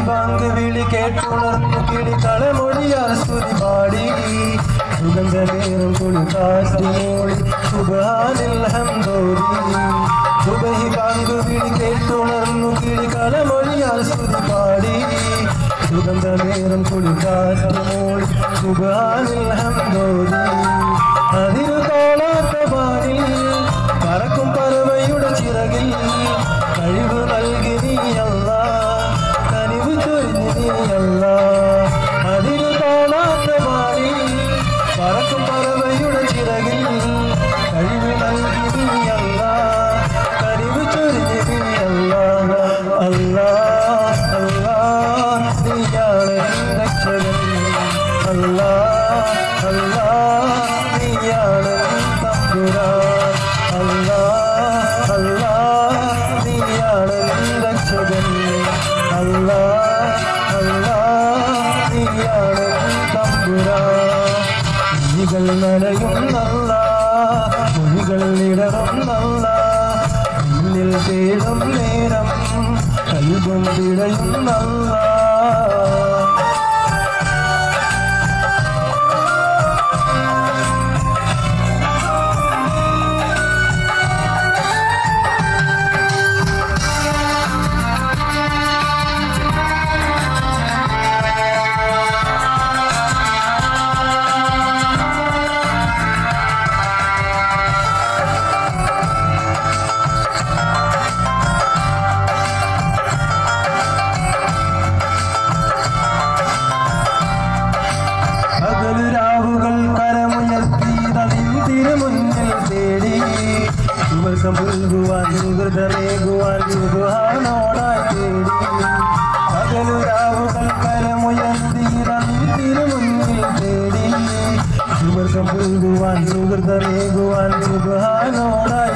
bank വിളി കേട്ടുണർന്നു കിളികളമൊഴിയാൽ സ്തുതി പാടി സുഗന്ധമേറും കുളിക്കാറ്റ് മൂളി സുബ്ഹാനൽ ഹംദോദി സുബഹി ബാങ്ക് വിളി കേട്ടുണർന്നു കിളികളമൊഴിയാൽ സ്തുതി പാടി സുഗന്ധമേറും കുളിക്കാറ്റ് മൂളി സുബ്ഹാനൽ ഹംദോദി അതിരു തോളാത്ത വാനിൽ പറക്കും പറവയുടെ ചിറകിൽ കഴിവ് നൽകി നീ അല്ലാഹ് കനിവ് ചൊരിഞ്ഞ് നീ അല്ലാഹ് അതിരു തോളാത്ത വാനിൽ പറക്കും പറവയുടെ ചിറകിൽ കഴിവ് നൽകി നീ അല്ലാഹ് കനിവ് ചൊരിഞ്ഞ് നീ അല്ലാഹ് അല്ലാഹ് അല്ലാഹ് നീയാണ് രക്ഷകൻ അല്ലാഹ് അല്ലാഹ് നീയാണ് തമ്പുരാൻ അല്ലാഹ് അല്ലാഹ് നീയാണ് രക്ഷകൻ അല്ലാഹ് അല്ലാഹ് നീയാണ് തമ്പുരാൻ മൊഴികൾ നനയുന്നല്ലാഹ് മൊഴികൾ ഇടറുന്നല്ലാഹ് നിന്നിൽ തേടും നേരം കൽബും പിടയുന്നല്ലാഹ് രാവുകൾ കരമുയർത്തി തനിൻ തിരുമുന്നിൽ തേടി സുവർഗം പുൽകുവാൻ സുഹൃതമേകുവാൻ സുബ്ഹാനോടായി തേടി പകലു രാവുകൾ കരമുയർത്തി തനിൻ തിരുമുന്നിൽ തേടി സുവർഗം പുൽകുവാൻ സുഹൃതമേകുവാൻ സുബ്ഹാനോടായി